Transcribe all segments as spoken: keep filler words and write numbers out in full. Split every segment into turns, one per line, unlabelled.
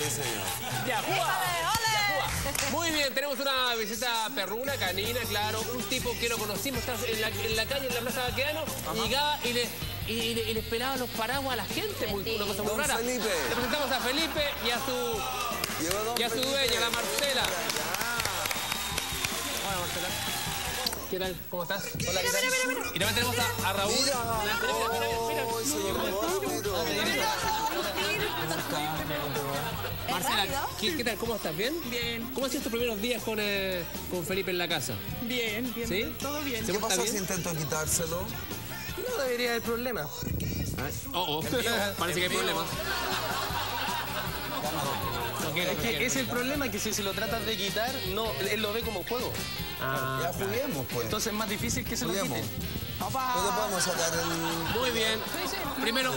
Sí, señor.
Ya, Juá. Ya, Juá. Muy bien, tenemos una visita perruna, canina, claro. Un tipo que lo conocimos, está en la, en la calle, en la Plaza Baqueano, llegaba y le, y, y le, y les pelaba los paraguas a la gente. Muy, una cosa muy
Don
rara.
Felipe.
Le presentamos a Felipe y a su,
Llegó don
y a su
Felipe.
dueña, la Marcela. Hola, Marcela. ¿Qué tal? ¿Cómo estás? Hola, ¿qué tal? Mira, mira, mira. Y también tenemos a, a Raúl.
Mira,
Mira, mira, mira, mira.
se lo robó rápido.
Marcela, ¿qué, ¿qué tal? ¿Cómo estás? ¿Bien?
Bien.
¿Cómo han sido tus primeros días con, eh, con Felipe en la casa?
Bien, bien.
¿Sí?
Todo bien.
¿Se
¿Qué
porta
pasó si
bien?
intento quitárselo?
No debería haber problema.
Oh, oh. Parece que hay problemas. No quiere,
Es
no
que
quiere,
es
no
el
quiere.
problema que si se lo tratas de quitar, no, él lo ve como juego.
Ah,
Ya juguemos, pues.
Entonces es más difícil que se lo
Juguemos.
quite.
No te podemos sacar el...
muy bien. Primero...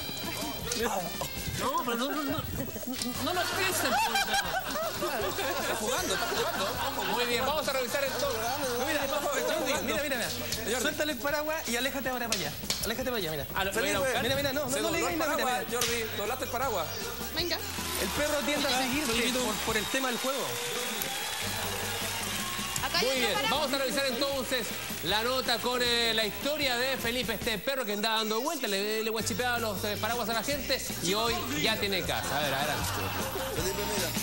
No, pero no, no, no. No lo piensen.
Está jugando, está jugando.
Muy bien, vamos a revisar el todo.
Mira, Jordi, mira, mira, mira. Suéltale el paraguas y aléjate ahora para allá. Aléjate para allá, mira.
Ah, lo- lo voy a ir a buscar.
Mira, mira, no, no, no le digas nada, mira, mira.
Jordi, doblaste el paraguas.
Venga.
El perro tiende a seguirte por, por el tema del juego.
Acá
Muy
hay
bien,
otro para-
vamos a revisar entonces la nota con eh, la historia de Felipe, este perro que andaba dando vueltas, le, le guachipeaba los eh, paraguas a la gente y hoy ya tiene casa. A ver, adelante.
Felipe,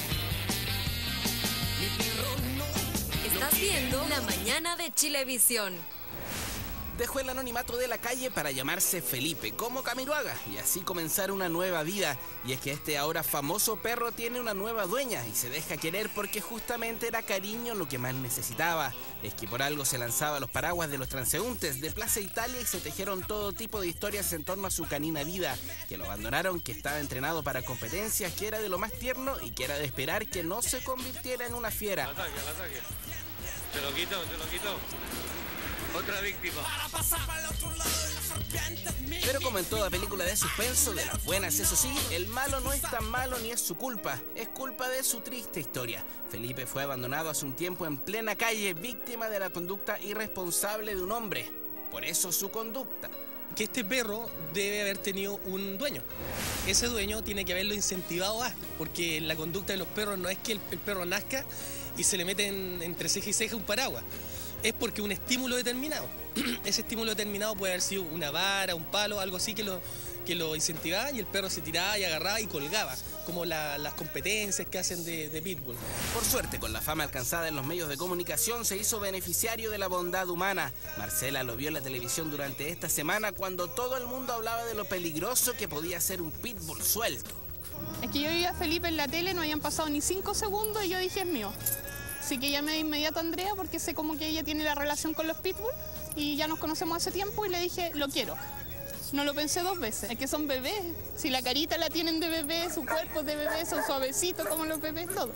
mira.
Estás viendo La Mañana de Chilevisión.
Dejó el anonimato de la calle para llamarse Felipe, como Camiroaga, y así comenzar una nueva vida. Y es que este ahora famoso perro tiene una nueva dueña y se deja querer porque justamente era cariño lo que más necesitaba. Es que por algo se lanzaba a los paraguas de los transeúntes de Plaza Italia y se tejieron todo tipo de historias en torno a su canina vida, que lo abandonaron, que estaba entrenado para competencias, que era de lo más tierno y que era de esperar que no se convirtiera en una fiera.
Ataque, al ataque. Te lo quito, te lo quito. Otra víctima.
Pero como en toda película de suspenso, de las buenas eso sí, el malo no es tan malo ni es su culpa, es culpa de su triste historia. Felipe fue abandonado hace un tiempo en plena calle, víctima de la conducta irresponsable de un hombre. Por eso su conducta.
Que este perro debe haber tenido un dueño. Ese dueño tiene que haberlo incentivado a, porque la conducta de los perros no es que el, el perro nazca y se le mete en- entre ceja y ceja un paraguas. Es porque un estímulo determinado. Ese estímulo determinado puede haber sido una vara, un palo, algo así que lo, que lo incentivaba y el perro se tiraba y agarraba y colgaba, como la- las competencias que hacen de, de pitbull.
Por suerte, con la fama alcanzada en los medios de comunicación, se hizo beneficiario de la bondad humana. Marcela lo vio en la televisión durante esta semana cuando todo el mundo hablaba de lo peligroso que podía ser un pitbull suelto.
Es que yo vi a Felipe en la tele, no habían pasado ni cinco segundos y yo dije es mío. Así que llamé de inmediato a Andrea porque sé como que ella tiene la relación con los pitbull y ya nos conocemos hace tiempo y le dije, lo quiero. No lo pensé dos veces, es que son bebés. Si la carita la tienen de bebé, su cuerpo es de bebé, son suavecitos como los bebés, todo.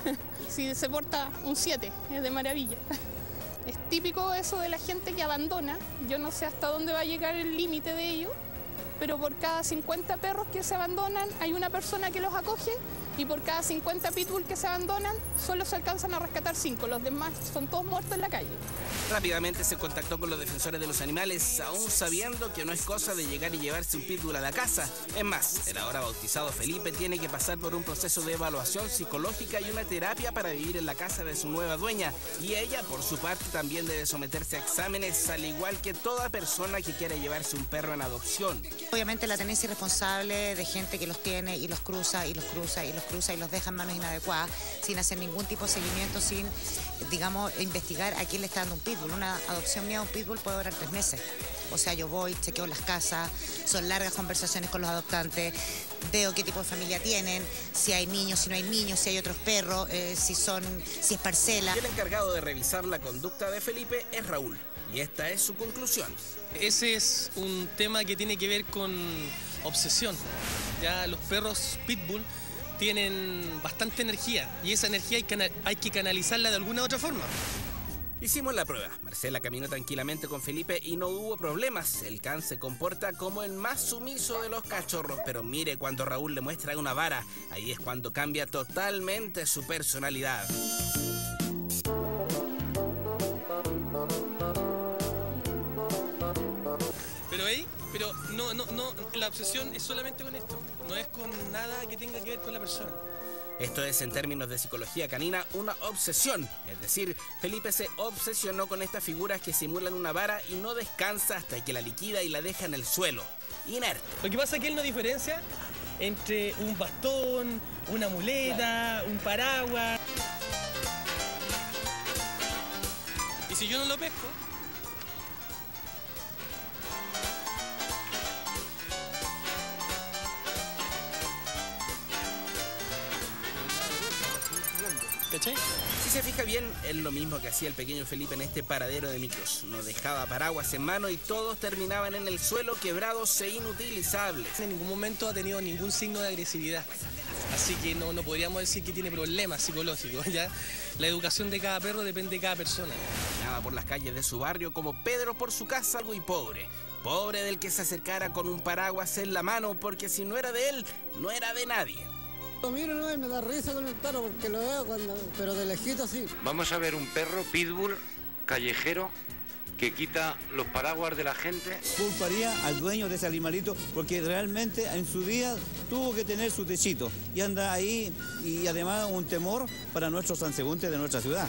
Si se porta un siete, es de maravilla. Es típico eso de la gente que abandona. Yo no sé hasta dónde va a llegar el límite de ello, pero por cada cincuenta perros que se abandonan hay una persona que los acoge y por cada cincuenta pitbull que se abandonan solo se alcanzan a rescatar cinco, los demás son todos muertos en la calle.
Rápidamente se contactó con los defensores de los animales, aún sabiendo que no es cosa de llegar y llevarse un pitbull a la casa. Es más, el ahora bautizado Felipe tiene que pasar por un proceso de evaluación psicológica y una terapia para vivir en la casa de su nueva dueña. Y ella, por su parte, también debe someterse a exámenes, al igual que toda persona que quiera llevarse un perro en adopción.
Obviamente la tenencia irresponsable de gente que los tiene y los cruza y los cruza y los cruza y los deja en manos inadecuadas sin hacer ningún tipo de seguimiento, sin, digamos, investigar a quién le está dando un pitbull. Una adopción mía de un pitbull puede durar tres meses. O sea, yo voy, chequeo las casas, son largas conversaciones con los adoptantes, veo qué tipo de familia tienen, si hay niños, si no hay niños, si hay otros perros, eh, si son, si es parcela.
Y el encargado de revisar la conducta de Felipe es Raúl. Y esta es su conclusión.
Ese es un tema que tiene que ver con obsesión. Ya los perros pitbull tienen bastante energía y esa energía hay, cana- hay que canalizarla de alguna otra forma.
Hicimos la prueba. Marcela caminó tranquilamente con Felipe y no hubo problemas. El can se comporta como el más sumiso de los cachorros, pero mire cuando Raúl le muestra una vara, ahí es cuando cambia totalmente su personalidad.
Pero ahí, pero no, no, no, la obsesión es solamente con esto, no es con nada que tenga que ver con la persona.
Esto es, en términos de psicología canina, una obsesión. Es decir, Felipe se obsesionó con estas figuras que simulan una vara y no descansa hasta que la liquida y la deja en el suelo, inerte.
Lo que pasa es que él no diferencia entre un bastón, una muleta, un paraguas. Y si yo no lo pesco, ¿cachai?
Si se fija bien, es lo mismo que hacía el pequeño Felipe en este paradero de micros. No dejaba paraguas en mano y todos terminaban en el suelo quebrados e inutilizables.
En ningún momento ha tenido ningún signo de agresividad. Así que no, no podríamos decir que tiene problemas psicológicos, ¿ya? La educación de cada perro depende de cada persona.
Caminaba por las calles de su barrio como Pedro por su casa, algo y pobre. Pobre del que se acercara con un paraguas en la mano, porque si no era de él, no era de nadie.
Lo miro, ¿no? Y me da risa con el perro porque lo veo cuando, pero de lejito sí.
Vamos a ver un perro pitbull callejero que quita los paraguas de la gente.
Culparía al dueño de ese animalito porque realmente en su día tuvo que tener su techito y anda ahí, y además un temor para nuestros transeúntes de nuestra ciudad.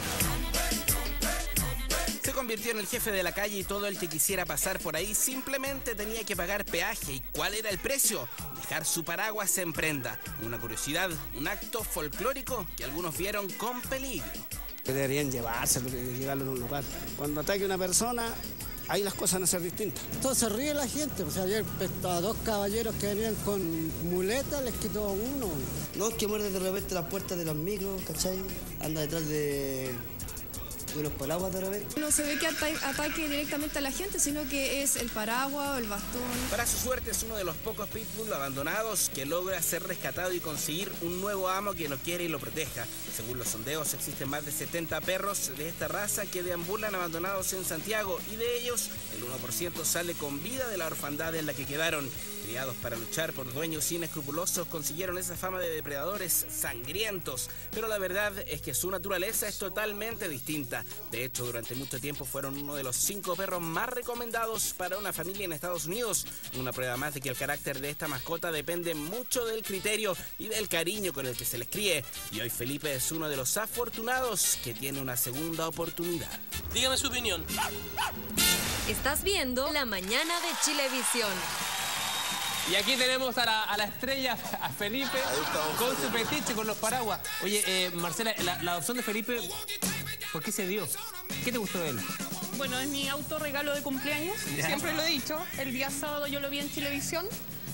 Se convirtió en el jefe de la calle y todo el que quisiera pasar por ahí simplemente tenía que pagar peaje. ¿Y cuál era el precio? Dejar su paraguas en prenda. Una curiosidad, un acto folclórico que algunos vieron con peligro.
Que deberían llevárselo, llevarlo a un lugar. Cuando ataque a una persona, ahí las cosas van a ser distintas. Entonces se ríe la gente. Pues ayer a dos caballeros que venían con muletas les quitó a uno.
No, es que muerde de repente las puertas de los micros, ¿cachai? Anda detrás de... de los paraguas de repente.
No se ve que ata- ataque directamente a la gente, sino que es el paraguas o el bastón.
Para su suerte es uno de los pocos pitbull abandonados que logra ser rescatado y conseguir un nuevo amo que lo quiere y lo proteja. Según los sondeos, existen más de setenta perros de esta raza que deambulan abandonados en Santiago, y de ellos el uno por ciento sale con vida de la orfandad en la que quedaron. Criados para luchar por dueños inescrupulosos, consiguieron esa fama de depredadores sangrientos, pero la verdad es que su naturaleza es totalmente distinta. De hecho, durante mucho tiempo fueron uno de los cinco perros más recomendados para una familia en Estados Unidos. Una prueba más de que el carácter de esta mascota depende mucho del criterio y del cariño con el que se les críe. Y hoy Felipe es uno de los afortunados que tiene una segunda oportunidad.
Dígame su opinión.
Estás viendo La Mañana de Chilevisión.
Y aquí tenemos a la, a la estrella, a Felipe, con su petiche, con los paraguas. Oye, eh, Marcela, la, la adopción de Felipe, ¿por qué se dio? ¿Qué te gustó de él?
Bueno, es mi autorregalo de cumpleaños,
Ya.
siempre lo he dicho. El día sábado yo lo vi en Chilevisión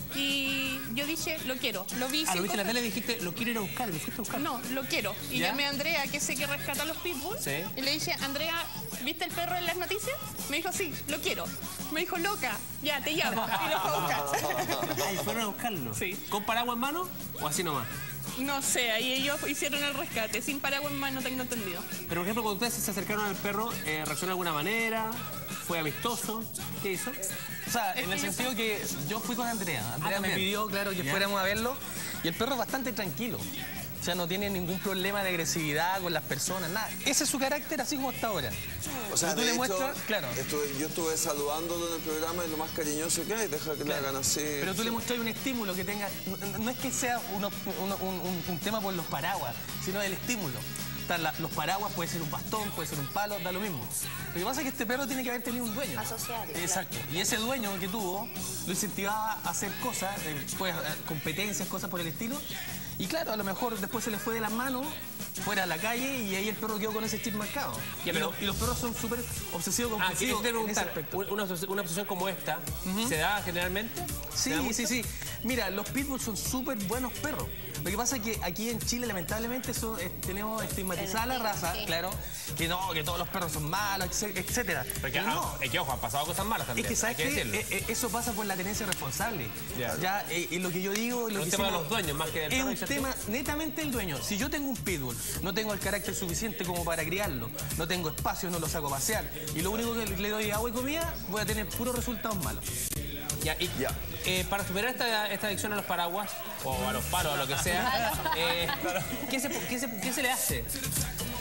y yo dije, lo quiero. Lo vi
Ah, lo
cinco
viste en la
veces.
tele y dijiste, lo quiero ir a buscar, ¿lo fuiste a buscar?
No, lo quiero. Y
¿Ya?
llamé a Andrea, que sé que rescata a los pitbull.
Sí.
Y le dije, Andrea, ¿viste el perro en las noticias? Me dijo, sí, lo quiero. Me dijo, loca, ya, te llamo. Y lo fue a buscar.
Ay, ¿fueron a buscarlo?
Sí.
¿Con paraguas en mano o así nomás?
No sé, ahí ellos hicieron el rescate. Sin paraguas en mano, tengo entendido.
Pero, por ejemplo, cuando ustedes se acercaron al perro, eh, ¿reaccionó de alguna manera? ¿Fue amistoso? ¿Qué hizo?
O sea, en el sentido que yo fui con Andrea. Andrea me pidió, claro, que fuéramos a verlo. Y el perro es bastante tranquilo. O sea, no tiene ningún problema de agresividad con las personas, nada. Ese es su carácter así como hasta ahora.
O sea,
tú
de
le
hecho,
muestras, claro.
estuve- yo estuve saludándolo en el programa y lo más cariñoso que hay, deja que le
Claro.
hagan así.
Pero tú le muestras un estímulo que tenga. No, no es que sea uno- uno- un, un- un tema por los paraguas, sino el estímulo. Están la- los paraguas, puede ser un bastón, puede ser un palo, da lo mismo. Lo que pasa es que este perro tiene que haber tenido un dueño.
Asociado,
Exacto. Y ese dueño que tuvo lo incentivaba a hacer cosas, eh, pues, eh, competencias, cosas por el estilo. Y claro, a lo mejor después se le fue de las manos, fuera a la calle, y ahí el perro quedó con ese chip marcado.
Ya,
y,
pero-
lo- y los perros son súper obsesivos
Ah, quiero
compulsivos
te
en ese
preguntar,
aspecto.
una, obses- una obsesión como esta, ¿se da generalmente? ¿Se da
Sí,
mucho?
sí, sí. Mira, los pitbulls son súper buenos perros. Lo que pasa es que aquí en Chile, lamentablemente, son- eh, tenemos estigmatizada la raza, claro, que no, que todos los perros son malos, etc- etcétera.
Porque,
Pero no.
ah, es que, ojo, han pasado cosas malas también.
Es que, ¿sabes
hay que
qué?
decirlo.
Eh, eh, eso pasa por la tenencia responsable.
Ya.
Ya, eh, y lo que yo digo... Lo
Es un
que
tema de
hicimos-
los dueños más que del
Es
perro,
un
¿cierto?
tema netamente del dueño. Si yo tengo un pitbull, no tengo el carácter suficiente como para criarlo, no tengo espacio, no lo saco a pasear, y lo único que le doy agua y comida, voy a tener puros resultados malos.
Ya, y, eh, para superar esta, esta adicción a los paraguas, o a los palos, o a lo que sea, eh, ¿qué, se, qué se- qué se le hace?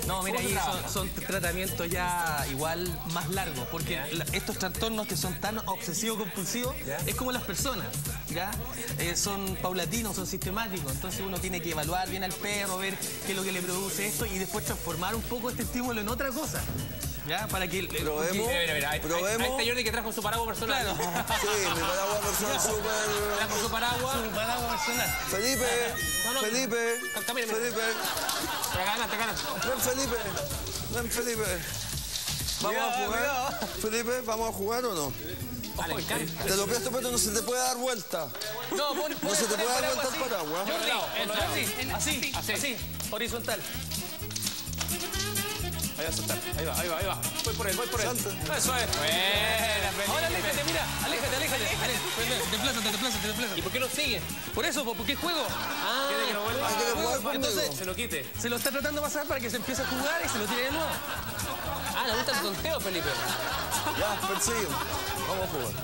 No, mira,
¿Cómo
ahí
se
son,
trabaja?
son tratamientos ya igual más largos, porque la- estos trastornos que son tan obsesivos compulsivos es como las personas, ¿ya? Eh, son paulatinos, son sistemáticos, entonces uno tiene que evaluar bien al perro, ver qué es lo que le produce esto y después transformar un poco este estímulo en otra cosa, ¿ya? Para que...
Probemos,
Mira, mira, mira. Ahí,
probemos.
ahí está Jordi que trajo su paraguas personal.
Claro.
Sí, mi paraguas personal súper...
Trajo su paraguas.
Su paraguas personal.
Felipe,
No, no,
Felipe,
camina, mira.
Felipe,
Te ganas, te ganas.
ven Felipe, ven Felipe. ¿Vamos
Cuidado,
a jugar?
cuidado.
Felipe, ¿vamos a jugar o no?
Ah, le encanta.
Te lo presto, pero no se te puede dar vuelta.
No, pon,
No se te puede dar vuelta el paraguas.
Jordi, así, así, así, horizontal.
Ahí va a soltar. Ahí va, ahí va, ahí va. Voy por él, voy por él. Eso es. Buena, Felipe.
Ahora aléjate, mira, aléjate, aléjate. aléjate. Deplázate, deplázate, deplázate.
¿Y por qué no sigue?
Por eso, po, porque es juego.
Ah, ¿quiere que lo vuelva?
Hay que jugar conmigo.
Entonces,
Se lo quite.
se lo está tratando de pasar para que se empiece a jugar y se lo tire de nuevo.
Ah, le gusta el tonteo, Felipe.
Ya, persigue. Vamos a jugar.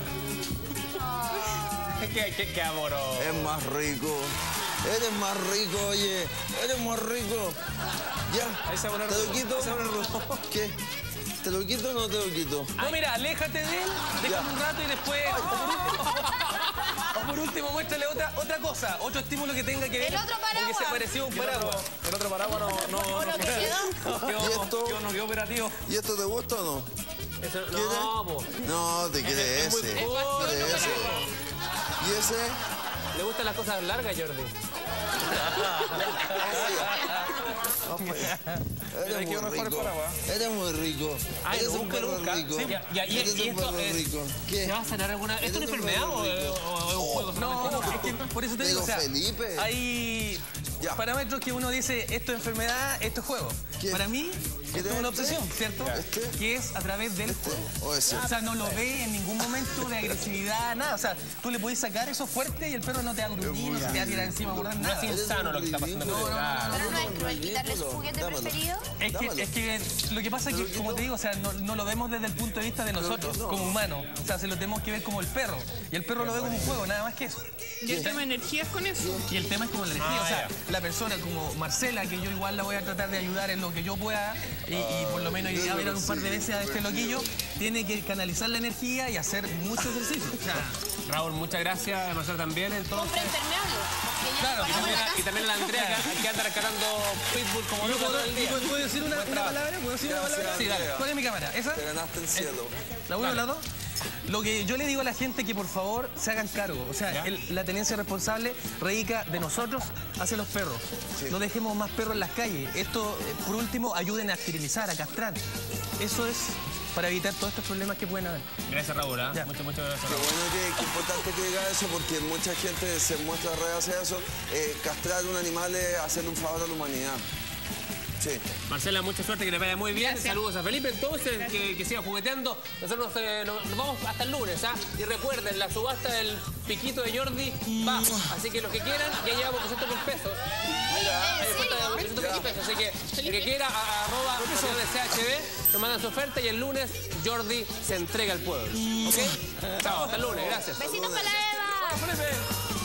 qué, qué, qué amoroso.
Es más rico. Eres más rico, oye. Eres más rico. Ya.
Ahí se va a poner
¿Te lo
rudo.
quito?
Ahí se va a poner rudo.
¿Qué? ¿Te lo quito o no te lo quito?
No, mira, aléjate de él, déjame un rato y después... O por último, o por último muéstrale otra, otra cosa, otro estímulo que tenga que ver...
El otro paraguas.
O que se pareció a un paraguas.
El otro paraguas no... no,
¿O lo que quedó?
¿Y esto?
Yo no quedó operativo.
¿Y esto te gusta o no?
Eso, no, po.
No, te quiere
Es muy
ese.
corto,
Quiere ese. ¿Y ese?
Le gustan las cosas largas, Jordi.
Eres muy rico. Eres muy rico.
Ay,
Eres
lo
un
busca, lo
perro
busca.
rico.
Sí, ya, ya, y-
Eres
y
un
esto
perro
es-
rico.
¿Te
¿Qué?
va a sanar alguna...? ¿Esto es una
Eres un
enfermedad o,
perro
es-
rico.
o- o es un juego?
No,
solamente?
es que por eso te digo, o
Pero
sea,
Felipe.
hay
Ya.
parámetros que uno dice, esto es enfermedad, esto es juego.
¿Qué?
Para mí,
¿Qué
esto
te-
es una obsesión, ¿cierto?
¿Este?
Que es a través del juego.
O ese.
O sea, no lo ve en ningún momento de agresividad, nada. O sea, tú le puedes sacar eso fuerte y el perro no te va a gruñir, no se te va a tirar encima, a morder,
No es
nada.
insano lo que está pasando.
No, no,
Claro.
Pero no es cruel quitarle su juguete
Dámelo.
preferido.
Es
Dámelo.
que, es que lo que pasa es que, como te digo, o sea, no, no lo vemos desde el punto de vista de nosotros, como humanos. O sea, se lo tenemos que ver como el perro. Y el perro lo ve como un juego, nada más que eso.
Y el tema de energía es con eso.
Y el tema es como la energía, o sea, la persona como Marcela, que yo igual la voy a tratar de ayudar en lo que yo pueda, y, y por lo menos ir a ver un par de veces a este loquillo, tiene que canalizar la energía y hacer mucho ejercicio. O sea,
Raúl, muchas gracias. Marcelo también, entonces.
Compra impermeable. Que ya
Claro,
nos
Y
paramos
también,
en la
a- y también a la Andrea, que, que anda rescatando Pitbull como loco todo el día.
¿puedo, puedo decir una, una palabra? ¿Puedo decir una
Gracias,
palabra? Sí, dale.
Andrea.
¿Cuál es mi cámara? ¿Esa?
Te ganaste el cielo.
¿La uno o la dos? Lo que yo le digo a la gente que por favor se hagan cargo. O sea, el- la tenencia responsable radica de nosotros hacia los perros. No dejemos más perros en las calles. Esto, eh, por último, ayuden a esterilizar, a castrar. Eso es para evitar todos estos problemas que pueden haber.
Gracias, Raúl. ¿eh?
Ya.
Muchas, muchas gracias,
Qué
Raúl.
bueno que, que importante que diga eso porque mucha gente se muestra red hacia eso. Eh, castrar un animal es hacerle un favor a la humanidad. Sí.
Marcela, mucha suerte, que le vaya muy bien.
Gracias.
Saludos a Felipe, entonces, que, que siga jugueteando. Nosotros eh, nos, nos vamos hasta el lunes, ¿ah? Y recuerden, la subasta del piquito de Jordi va. Así que los que quieran, ya llevamos doscientos mil pesos. Mira, hay oferta de doscientos mil pesos. Así que el que quiera, a, arroba Mateo de C H D, nos mandan su oferta y el lunes Jordi se entrega al pueblo. ¿Ok? Chao, hasta el lunes, gracias.
Besitos para la Eva.
Felipe.